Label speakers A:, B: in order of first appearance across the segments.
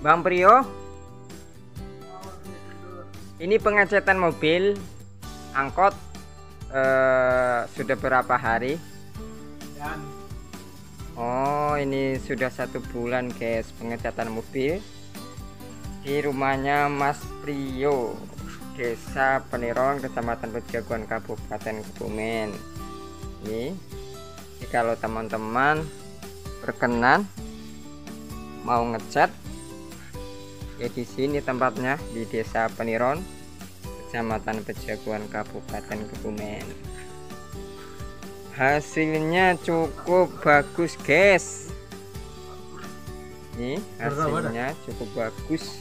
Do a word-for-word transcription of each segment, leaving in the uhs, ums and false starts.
A: Bang Prio, ini pengecetan mobil angkot eh, sudah berapa hari?
B: Dan
A: Oh, ini sudah satu bulan guys pengecatan mobil di rumahnya Mas Prio, Desa Peniron, Kecamatan Pejaguan, Kabupaten Kebumen. Ini, jadi kalau teman-teman berkenan mau ngecat, ya di sini tempatnya di Desa Peniron, Kecamatan Pejaguan, Kabupaten Kebumen. Hasilnya cukup bagus guys. Ini hasilnya cukup bagus.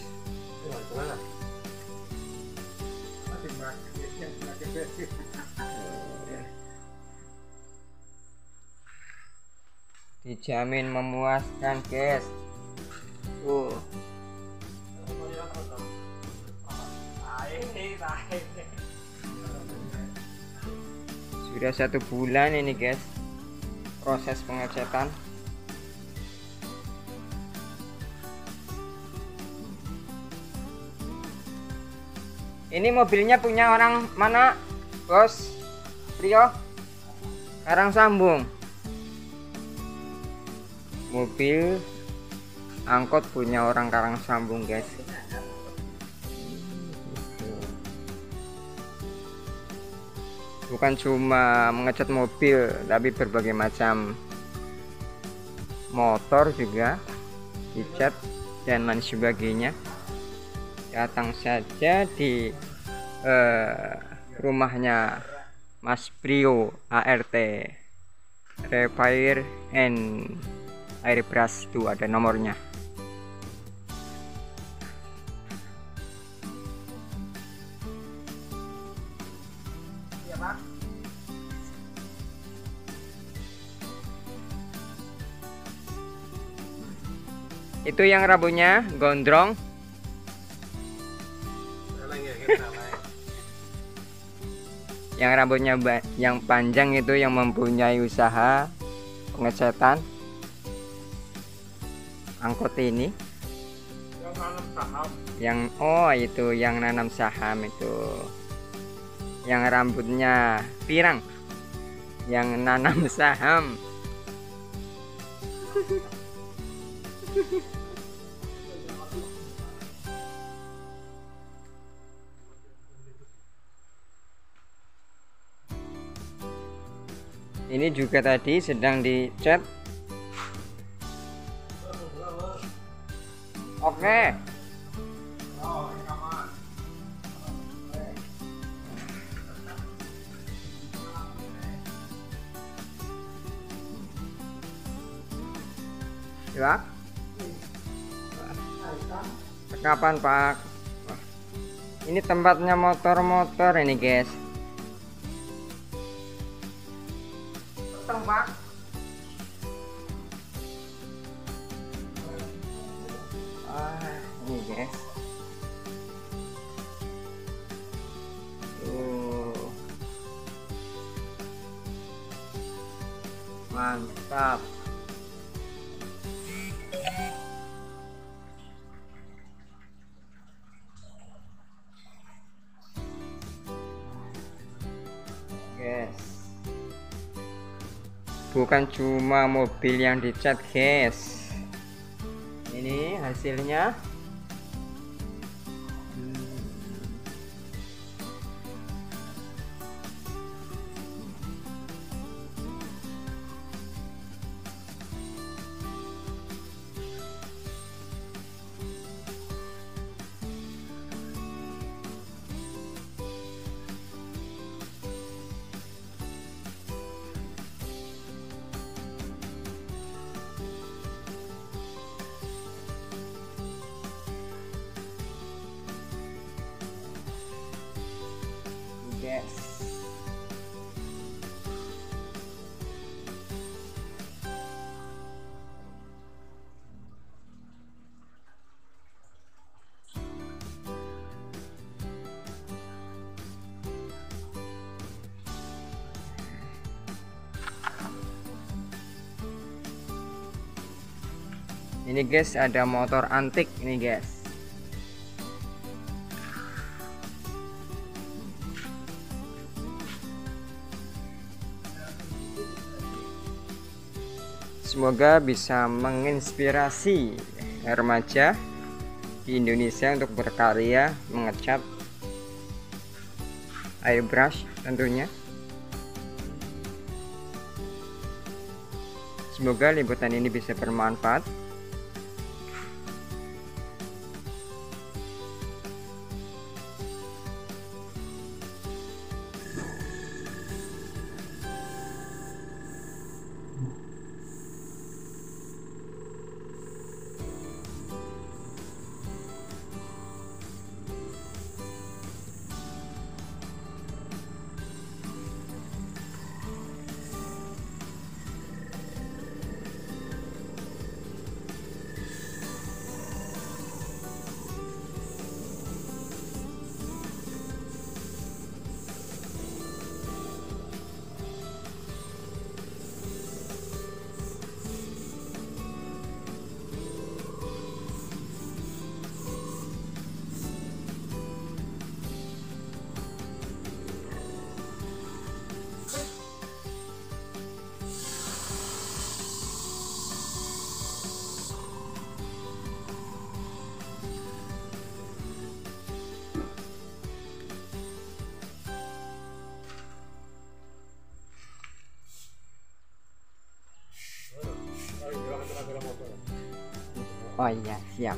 A: Dijamin memuaskan guys. Tuh. Sudah satu bulan ini guys proses pengecetan. Ini mobilnya punya orang mana, Bos Prio? Karangsambung. Mobil angkot punya orang Karangsambung guys. Bukan cuma mengecat mobil, tapi berbagai macam motor juga dicat dan lain sebagainya. Datang saja di eh, rumahnya Mas Prio A R T Repair and Airbrush, itu ada nomornya. Itu yang rambutnya gondrong. Yang rambutnya yang panjang itu yang mempunyai usaha pengecatan angkot ini.
B: yang nanam saham.
A: Yang oh itu yang nanam saham itu. Yang rambutnya pirang. Yang nanam saham. Ini juga tadi sedang dicat. Oke. Ya. Kapan Pak? Ini tempatnya motor-motor ini guys. Pak. Ah, ini guys. Tuh. Mantap. Guys. Bukan cuma mobil yang dicat guys, ini hasilnya. Yes. Ini guys, ada motor antik ini guys. Semoga bisa menginspirasi remaja di Indonesia untuk berkarya mengecat airbrush tentunya. Semoga liputan ini bisa bermanfaat. Oh iya, siap.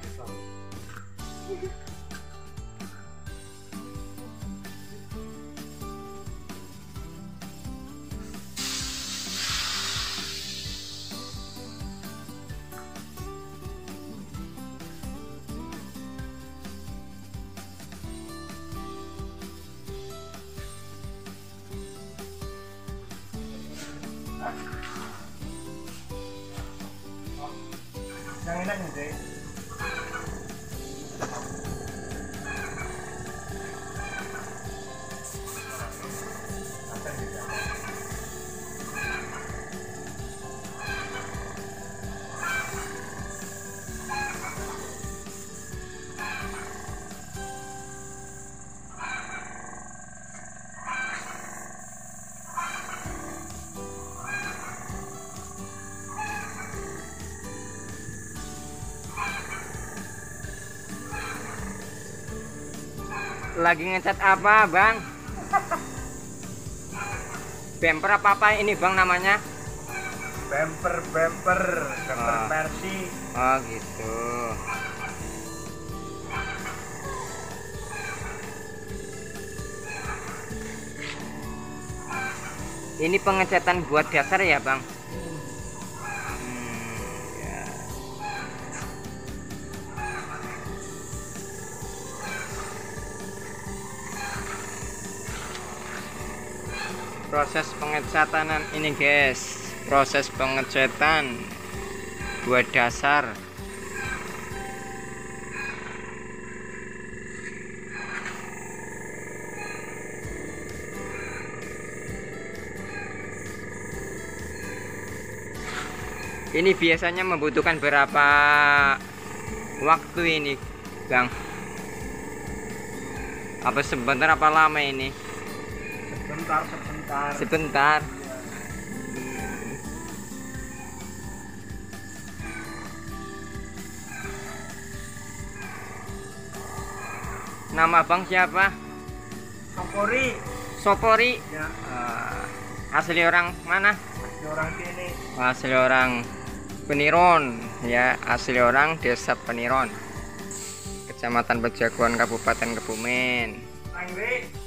B: Yang enak nih deh.
A: Lagi ngecat apa bang? Bumper apa apa ini bang namanya?
B: Bumper, bumper, bumper
A: Oh.
B: Mercy.
A: Oh gitu. Ini pengecatan buat dasar ya bang? Hmm, ya. Proses pengecatan ini guys, proses pengecatan buat dasar. Ini biasanya membutuhkan berapa waktu ini bang? Apa sebentar apa lama ini?
B: Sebentar, sebentar.
A: Sebentar. Nama bang siapa?
B: Sopori.
A: Sopori.
B: Ya,
A: Ah, asli orang mana?
B: di orang sini.
A: Asli orang Peniron ya, asli orang Desa Peniron, Kecamatan Pejaguan, Kabupaten Kebumen.
B: Anggrek.